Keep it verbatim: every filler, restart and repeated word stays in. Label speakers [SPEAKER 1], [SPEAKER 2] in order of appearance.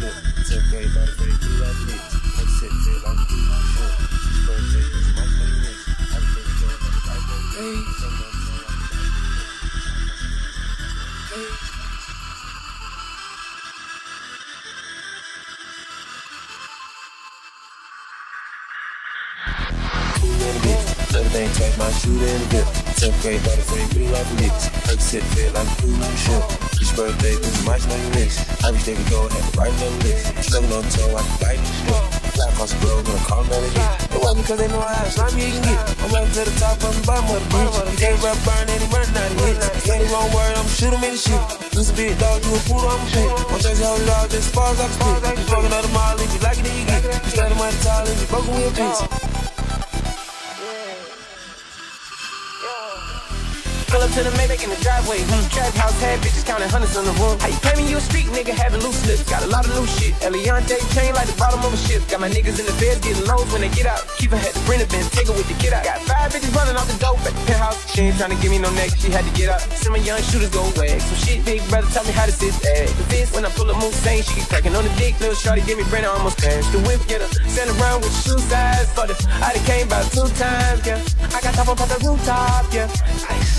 [SPEAKER 1] flip. tenth grade, by the grade, do that mix. Like sit, feel like cool shit. His birthday is my favorite. I'm thinking going on the right way. Hey. Hey. Everything touch my shooter in the dip. tenth grade, by the frame, blue like a mix. Like sit, feel like cool shit. His birthday, this is my snowy mix. I wish they could go and have the right little list. Snuggling on the toe, I can bite the strip. Fly across the globe, gonna call another hit. It wasn't because they know how slimy you can get. I'm running to the top, from the bottom of the bridge. He can't rap burn and he running out of hits. He ain't the wrong word, I'ma shoot him in the shit. Used to be a dog, you a poodle, I'm a pit. One Thursday, hold it all, just as far as I can spit. You fucking out the mall, if you like it, then you get it. You standing money tall, if you broken, we a piece.
[SPEAKER 2] Pull up to the Maybach in the driveway. Hmm. Trap house had bitches counting hundreds on the room. How you pay me? You a street nigga having loose lips. Got a lot of new shit. Eliante chain like the bottom of a ship. Got my niggas in the beds getting lows when they get out. Keep her had to bring a bin, take her with the kid out. Got five bitches running off the dope at the penthouse. She ain't trying to give me no neck, she had to get out. Some of young shooters go wag. Some shit big brother taught me how to sit at the fist. When I pull up move saying she keep cracking on the dick. Little shorty give me brain, I almost crashed the whip. Get her send around with shoe size. For the I done came about two times, yeah. I got top on the rooftop, yeah. Ice.